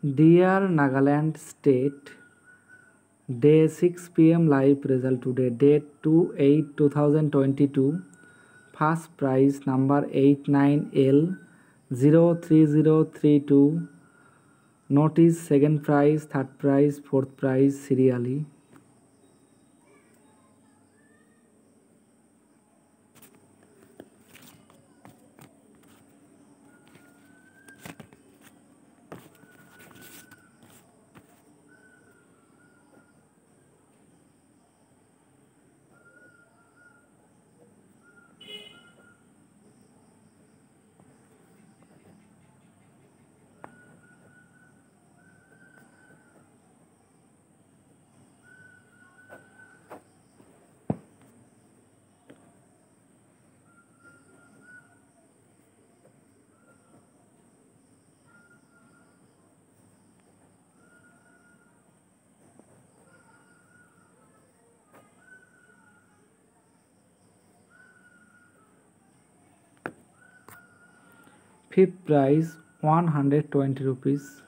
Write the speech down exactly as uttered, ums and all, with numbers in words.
Dear Nagaland State, day six p m live result today, date two eight two thousand twenty-two. First prize number eight nine L zero three zero three two. Notice second prize, third prize, fourth prize serially. Fifth prize one hundred twenty rupees.